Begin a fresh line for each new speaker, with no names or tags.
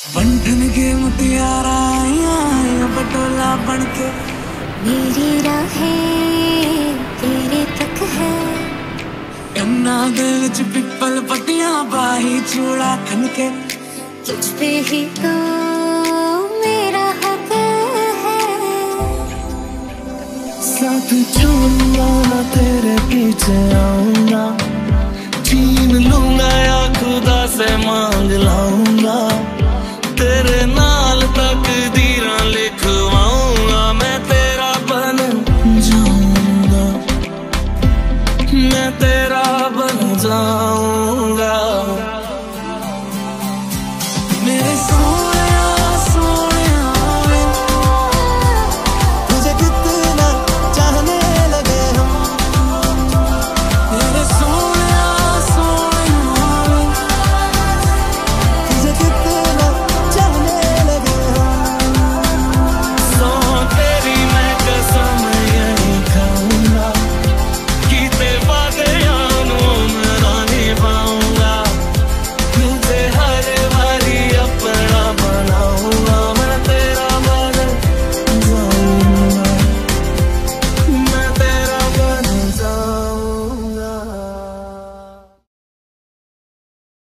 बंधन के मुतियारा आया पटोला बनके।
मेरी राहें तेरे तक है।
कन्ना दे विच पिपल पत्तियां बाही चूड़ा खनके।
तुझ पे ही तो मेरा हक है।
साथ चलूंगा तेरे पीछे आऊंगा, छीन लूंगा या खुदा से मांग लाऊंगा।